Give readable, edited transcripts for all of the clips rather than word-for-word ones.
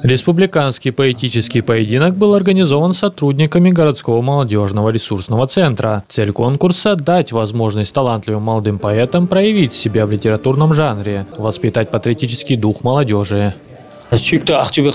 Республиканский поэтический поединок был организован сотрудниками городского молодежного ресурсного центра. Цель конкурса – дать возможность талантливым молодым поэтам проявить себя в литературном жанре, воспитать патриотический дух молодежи. По случаю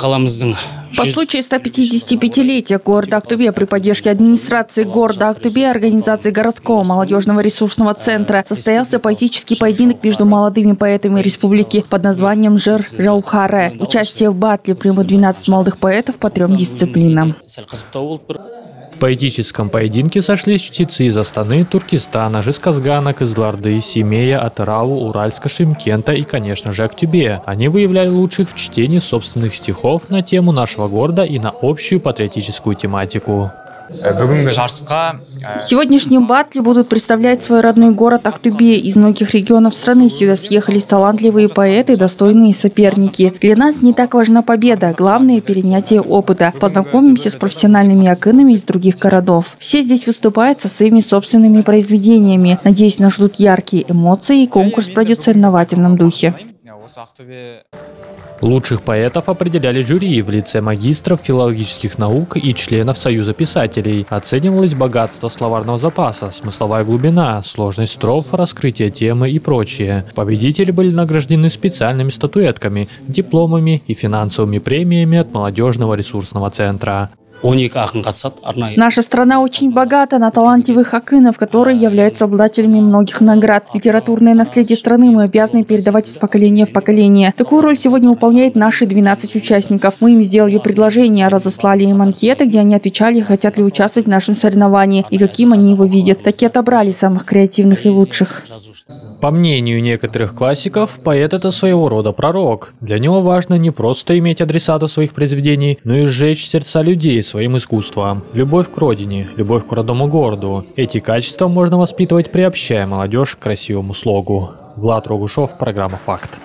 155-летия города Актобе при поддержке администрации города Актобе и организации городского молодежного ресурсного центра состоялся поэтический поединок между молодыми поэтами республики под названием «Жыр Жаухаре». Участие в батле примут 12 молодых поэтов по 3 дисциплинам. В поэтическом поединке сошлись чтецы из Астаны, Туркестана, Жезказгана, Кызылорды, Семея, Атырау, Уральска, Шымкента и, конечно же, Актюбе. Они выявляли лучших в чтении собственных стихов на тему нашего города и на общую патриотическую тематику. В сегодняшнем батле будут представлять свой родной город Актобе. Из многих регионов страны сюда съехались талантливые поэты, достойные соперники. Для нас не так важна победа, главное – перенятие опыта. Познакомимся с профессиональными акынами из других городов. Все здесь выступают со своими собственными произведениями. Надеюсь, нас ждут яркие эмоции, и конкурс пройдет в соревновательном духе. Лучших поэтов определяли жюри в лице магистров филологических наук и членов Союза писателей. Оценивалось богатство словарного запаса, смысловая глубина, сложность строф, раскрытие темы и прочее. Победители были награждены специальными статуэтками, дипломами и финансовыми премиями от молодежного ресурсного центра. Наша страна очень богата на талантливых акынов, которые являются обладателями многих наград. Литературное наследие страны мы обязаны передавать из поколения в поколение. Такую роль сегодня выполняют наши 12 участников. Мы им сделали предложение, разослали им анкеты, где они отвечали, хотят ли участвовать в нашем соревновании и каким они его видят. Так и отобрали самых креативных и лучших. По мнению некоторых классиков, поэт – это своего рода пророк. Для него важно не просто иметь адресата своих произведений, но и сжечь сердца людей своим искусством. Любовь к родине, любовь к родному городу. Эти качества можно воспитывать, приобщая молодежь к красивому слогу. Влад Рогушев, программа «Факт».